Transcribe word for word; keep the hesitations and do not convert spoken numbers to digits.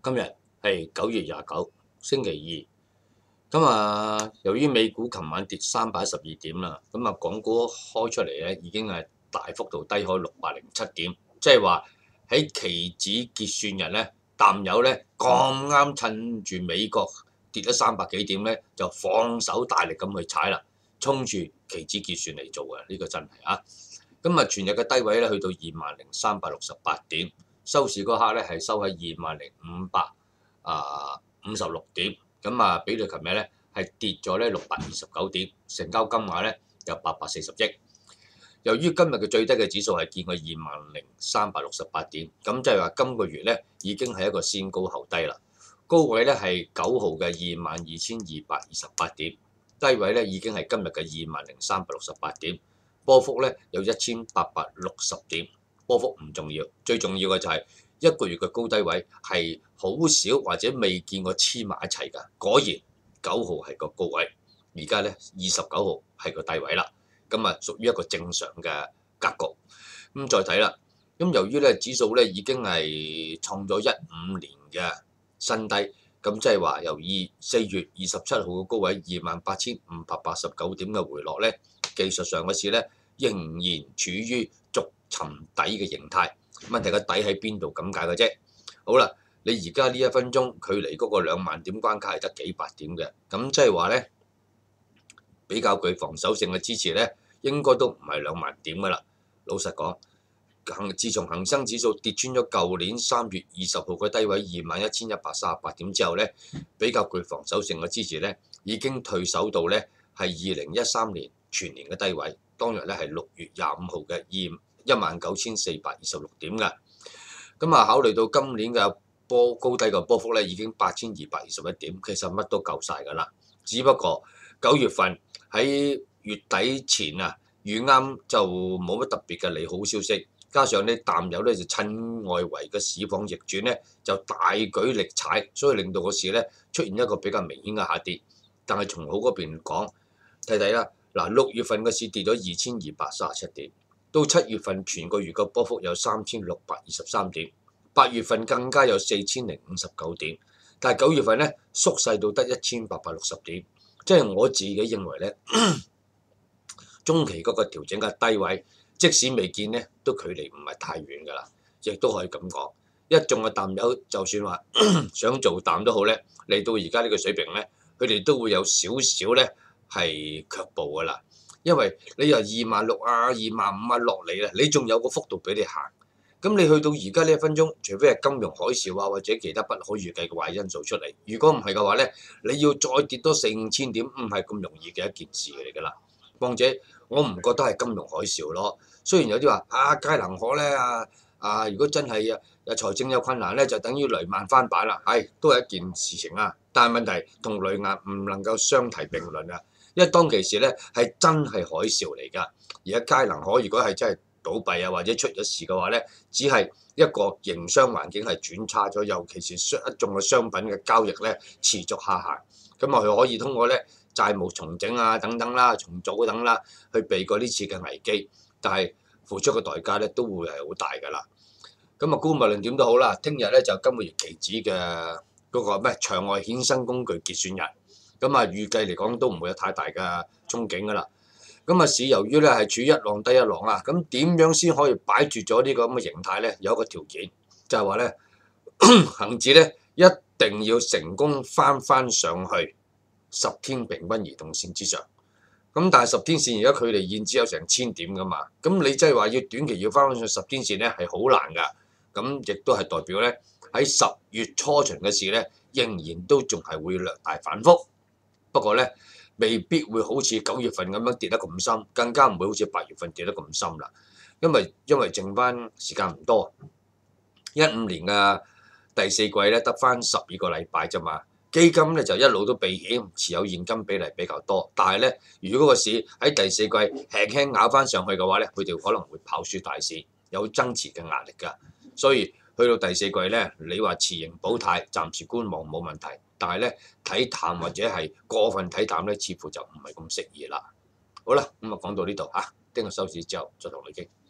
今日係九月廿九，星期二。咁啊，由於美股琴晚跌三百一十二點啦，咁啊，港股開出嚟咧已經係大幅度低開六百零七點，即係話喺期指結算日咧，淡友咧咁啱趁住美國跌咗三百幾點咧，就放手大力咁去踩啦，衝住期指結算嚟做嘅，呢、這個真係啊！咁啊，全日嘅低位咧去到二萬零三百六十八點。收市嗰刻咧係收喺二萬零五百啊五十六點，咁啊比對琴日咧係跌咗咧六百二十九點，成交金額咧有八百四十億。由於今日嘅最低嘅指數係見過二萬零三百六十八點，咁即係話今個月咧已經係一個先高後低啦。高位咧係九號嘅二萬二千二百二十八點，低位咧已經係今日嘅二萬零三百六十八點，波幅咧有一千八百六十點。波幅唔重要，最重要嘅就係一個月嘅高低位係好少或者未見過黐埋一齊㗎。果然九號係個高位，而家咧二十九號係個低位啦。咁啊屬於一個正常嘅格局。咁再睇啦，咁由於咧指數咧已經係創咗一五年嘅新低，咁即係話由二四月二十七號嘅高位二萬八千五百八十九點嘅回落咧，技術上嘅市咧仍然處於逐沉底嘅形態，問題個底喺邊度咁解嘅啫。好啦，你而家呢一分鐘距離嗰個兩萬點關卡係得幾百點嘅，咁即係話咧比較具防守性嘅支持咧，應該都唔係兩萬點噶啦。老實講，恆自從恒生指數跌穿咗舊年三月二十號嘅低位二萬一千一百三十八點之後咧，比較具防守性嘅支持咧已經退守到咧係二零一三年全年嘅低位，當日咧係六月廿五號嘅二一萬九千四百二十六點㗎，咁啊考慮到今年嘅波高低嘅波幅咧已經八千二百二十一點，其實乜都夠晒㗎啦。只不過九月份喺月底前啊遇啱就冇乜特別嘅利好消息，加上啲淡友咧就趁外圍嘅市況逆轉咧就大舉力踩，所以令到個市咧出現一個比較明顯嘅下跌。但係從好嗰邊講，睇睇啦，嗱六月份嘅市跌咗二千二百三十七點。到七月份全個月嘅波幅有三千六百二十三點，八月份更加有四千零五十九點，但係九月份咧縮細到得一千八百六十點，即係我自己認為咧，中期嗰個調整嘅低位，即使未見咧，都距離唔係太遠㗎啦，亦都可以咁講。一眾嘅淡友就算話想做淡都好咧，嚟到而家呢個水平咧，佢哋都會有少少咧係卻步㗎啦。因為你由二萬六啊、二萬五啊落嚟啦，你仲有個幅度俾你行。咁你去到而家呢一分鐘，除非係金融海嘯啊，或者其他不可預計嘅壞因素出嚟，如果唔係嘅話咧，你要再跌多四五千點，唔係咁容易嘅一件事嚟㗎啦。況且我唔覺得係金融海嘯咯。雖然有啲話啊，皆能可咧啊啊，如果真係啊財政有困難咧，就等於雷曼翻版啦，係都係一件事情啊。但係問題同雷曼唔能夠相提並論啊。因為當其時咧係真係海嘯嚟㗎，而家佳能可如果係真係倒閉啊或者出咗事嘅話咧，只係一個營商環境係轉差咗，尤其是商一眾嘅商品嘅交易咧持續下行，咁啊佢可以通過咧債務重整啊等等啦、重組等啦，去避過呢次嘅危機，但係付出嘅代價咧都會係好大㗎啦。咁啊，姑勿論點都好啦，聽日咧就今個月期指嘅嗰個咩場外衍生工具結算日。咁啊，預計嚟講都唔會有太大嘅憧憬㗎啦。咁啊，市由於咧係處於一浪低一浪啊，咁點樣先可以擺住咗呢個咁嘅形態咧？有一個條件就係話咧，恆指咧一定要成功翻翻上去十天平均移動線之上。咁但係十天線而家距離現只有成千點㗎嘛，咁你即係話要短期要翻翻上十天線咧係好難㗎。咁亦都係代表咧喺十月初旬嘅市咧，仍然都仲係會略大反覆。不過咧，未必會好似九月份咁樣跌得咁深，更加唔會好似八月份跌得咁深啦。因為因為剩翻時間唔多，一五年嘅第四季咧得翻十二個禮拜啫嘛。基金咧就一路都避險，持有現金比例比較多。但係咧，如果個市喺第四季輕輕咬翻上去嘅話咧，佢哋可能會跑輸大市，有增持嘅壓力㗎。所以去到第四季咧，你話持盈保泰，暫時觀望冇問題。但係咧睇淡或者係過分睇淡咧，似乎就唔係咁適宜啦。好啦，咁啊講到呢度嚇，聽日收市之後再同你傾。